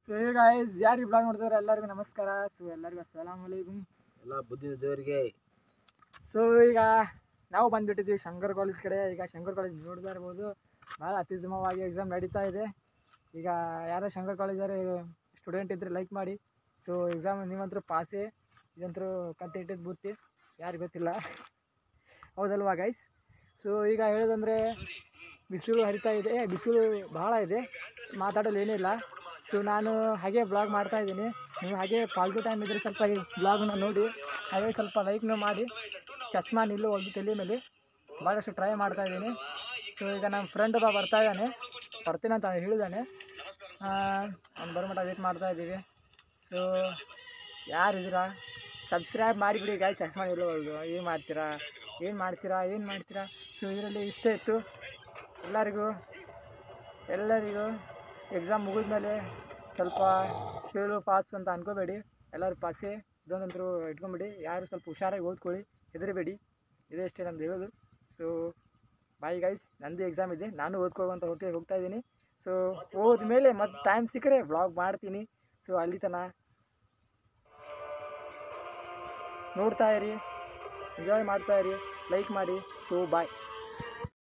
So ಈಗ guys ಯಾರಿಗೆ blog ನೋಡ್ತಿದ್ರೆ ಎಲ್ಲರಿಗೂ ನಮಸ್ಕಾರ. ಸೊ ಎಲ್ಲರಿಗೂ ಅಸ್ಸಲಾಮ್ ಅಲೈಕುಮ್. ಎಲ್ಲ ಬುದ್ಧಿದವರಿಗೆ. ಸೊ ಈಗ ನಾವು ಬಂದುಬಿಟ್ಟಿದ್ವಿ ಶಂಕರ್ ಕಾಲೇಜ್ ಕಡೆ. ಈಗ ಶಂಕರ್ ಕಾಲೇಜ್ ನೋಡ್ತಾ ಇರ್ಬೋದು, ಭಾಳ ಅತ್ಯುತ್ತಮವಾಗಿ ಎಕ್ಸಾಮ್ ನಡೀತಾ ಇದೆ. ಈಗ ಯಾರೋ ಶಂಕರ್ ಕಾಲೇಜಲ್ಲಿ ಸ್ಟೂಡೆಂಟ್ ಇದ್ದರೆ ಲೈಕ್ ಮಾಡಿ. ಸೊ ಎಕ್ಸಾಮ್ ನೀವಂತರೂ ಪಾಸೇ, ಇದಂತರೂ ಕಟ್ಟಿಟ್ಟಿದ್ದು ಬುತ್ತಿ, ಯಾರಿಗೆ ಗೊತ್ತಿಲ್ಲ ಹೌದಲ್ವಾ ಗೈಸ್. ಸೊ ಈಗ ಹೇಳೋದಂದರೆ ಬಿಸಿಲು ಹರಿತಾ ಇದೆ, ಬಿಸಿಲು ಭಾಳ ಇದೆ, ಮಾತಾಡಲು ಏನಿಲ್ಲ. ಸೊ ನಾನು ಹಾಗೆ ಬ್ಲಾಗ್ ಮಾಡ್ತಾಯಿದ್ದೀನಿ. ನೀವು ಹಾಗೆ ಫಾಲ್ತು ಟೈಮ್ ಇದ್ದರೆ ಸ್ವಲ್ಪ ಈ ಬ್ಲಾಗನ್ನ ನೋಡಿ, ಹಾಗೆ ಸ್ವಲ್ಪ ಲೈಕ್ನೂ ಮಾಡಿ. ಚಶ್ಮಾ ನಿಲ್ಲು ಒಂದು ತಲೆ ಮೇಲೆ ಭಾಳಷ್ಟು ಟ್ರೈ ಮಾಡ್ತಾಯಿದ್ದೀನಿ. ಸೊ ಈಗ ನಮ್ಮ ಫ್ರೆಂಡ್ ಒಬ್ಬ ಬರ್ತಾಯಿದ್ದಾನೆ, ಬರ್ತೀನಿ ಅಂತ ಹೇಳಿದ್ದಾನೆ. ಅವ್ನು ಬರೋಮಟ ವೇಟ್ ಮಾಡ್ತಾಯಿದ್ದೀವಿ. ಸೊ ಯಾರಿದ್ದೀರಾ ಸಬ್ಸ್ಕ್ರೈಬ್ ಮಾಡಿಬಿಡಿ ಗಾಯ್ಸ್. ಚಶ್ಮಾ ನಿಲ್ಲುವುದು ಏನು ಮಾಡ್ತೀರಾ. ಸೊ ಇದರಲ್ಲಿ ಇಷ್ಟೇ ಇತ್ತು. ಎಲ್ಲರಿಗೂ ಎಕ್ಸಾಮ್ ಮುಗಿದ್ಮೇಲೆ ಸ್ವಲ್ಪ ಫೇಲು ಪಾಸ್ ಅಂತ ಅನ್ಕೋಬೇಡಿ, ಎಲ್ಲರೂ ಪಾಸೇ, ಇದೊಂದಂತರೂ ಇಟ್ಕೊಂಬಿಡಿ. ಯಾರು ಸ್ವಲ್ಪ ಹುಷಾರಾಗಿ ಓದ್ಕೊಳ್ಳಿ, ಹೆದರಬೇಡಿ. ಇದೇ ಅಷ್ಟೇ ನಂದು ಹೇಳೋದು. ಸೊ ಬಾಯ್ ಗೈಸ್, ನಂದು ಎಕ್ಸಾಮ್ ಇದೆ, ನಾನು ಓದ್ಕೊಳ್ಳುವಂತ ಹೋಗ್ತಾ ಇದ್ದೀನಿ. ಸೊ ಹೋದ್ಮೇಲೆ ಮತ್ತೆ ಟೈಮ್ ಸಿಕ್ಕರೆ ವ್ಲಾಗ್ ಮಾಡ್ತೀನಿ. ಸೊ ಅಲ್ಲಿ ತನಕ ನೋಡ್ತಾ ಇರಿ, ಎಂಜಾಯ್ ಮಾಡ್ತಾ ಇರಿ, ಲೈಕ್ ಮಾಡಿ. ಸೊ ಬಾಯ್.